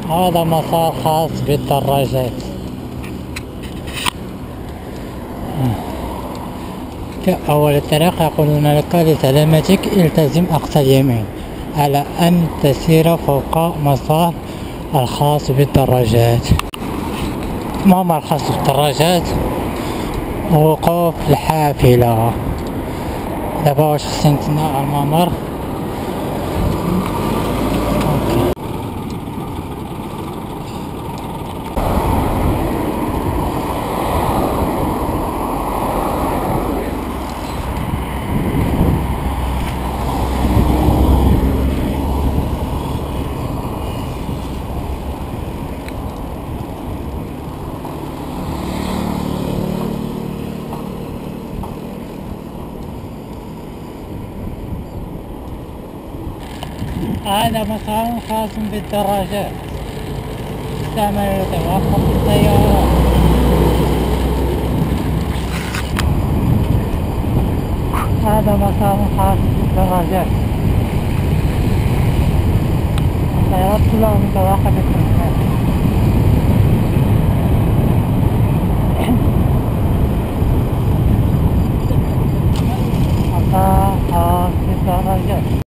هذا مسار خاص بالدراجات. في أول الطريق يقولون لك لسلامتك التزم أقصى اليمين على أن تسير فوق مسار الخاص بالدراجات. الممر الخاص بالدراجات وقوف الحافلة. دابا واش خصني نتسنى على الممر. هذا مسار خاص بالدراجات يستعمل لتوقف السيارات. هذا مسار خاص بالدراجات، السيارات كلها متوقفة هناك.